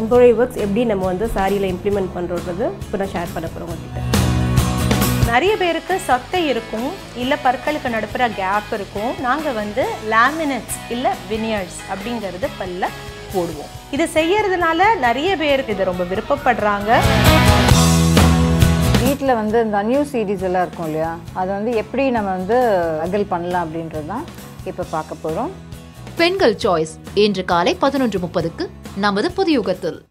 Embroidery works எப்படி நம்ம வந்து சாரியில் இம்ப்ளிமெண்ட் பண்ணுறது இப்போ நான் ஷேர் பண்ண போகிறேன் உங்ககிட்ட. நிறைய பேருக்கு சொத்தை இருக்கும், இல்லை பற்களுக்கு நடுப்புற கேப் இருக்கும். நாங்கள் வந்து லேமினேட்ஸ் இல்லை வினியர்ஸ் அப்படிங்கிறது பல்ல போடுவோம். இது செய்யறதுனால நிறைய பேருக்கு இது ரொம்ப விருப்பப்படுறாங்க. வீட்டில் வந்து இந்த நியூ சீரீஸ் எல்லாம் இருக்கும் இல்லையா, அதை வந்து எப்படி நம்ம வந்து அகல் பண்ணலாம் அப்படின்றது தான் இப்போ பார்க்க போகிறோம். பெண்கள் சாய்ஸ் இன்று காலை 11:30க்கு நமது புதுயுகத்தில்.